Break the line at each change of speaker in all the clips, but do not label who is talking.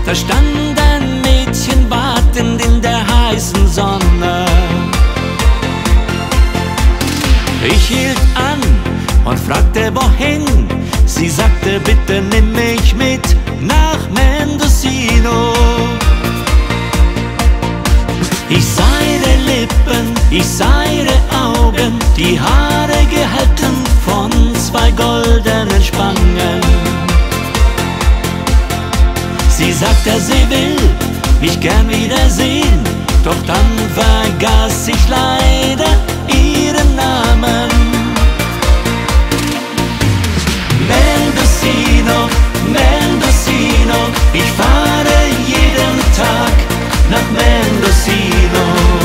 Da stand ein Mädchen wartend in der heißen Sonne. Ich hielt an und fragte wohin. Sie sagte, bitte nimm mich mit nach Mendocino. Ich sah ihre Lippen, ich sah ihre Augen, die Haare gehalten von zwei goldenen Spangen. Sie sagte, sie will mich gern wiedersehen, doch dann vergaß ich leider ihren Namen. Mendocino, Mendocino, ich fahre jeden Tag nach Mendocino.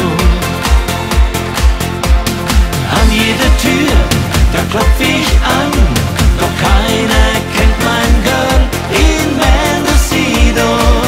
An jede Tür, da klopf ich an, doch keiner kennt mein Girl in Mendocino.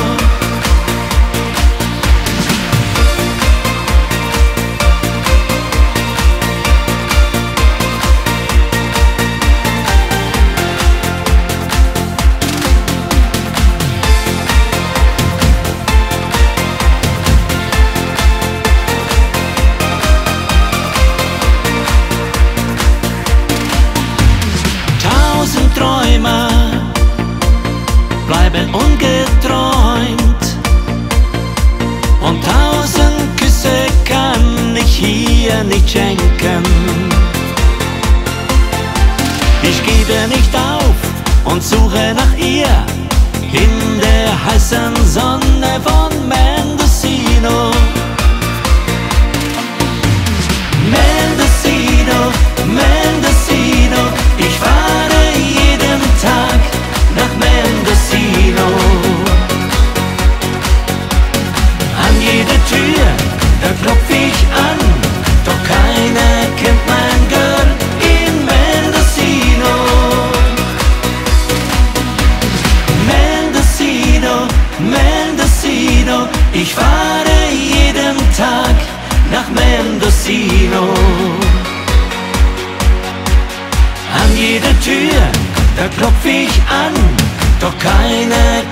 Träumer bleiben ungeträumt und 1000 Küsse kann ich hier nicht schenken. Ich gebe nicht auf und suche nach ihr in der heißen Sonne von Mendocino. Mendocino, Mendocino, ich fahre jeden Tag nach Mendocino. An jede Tür, da klopf ich an, doch keiner kennt mein Girl in Mendocino. Mendocino, Mendocino, ich fahre jeden Tag nach Mendocino. An jede Tür, da klopf ich an, doch keiner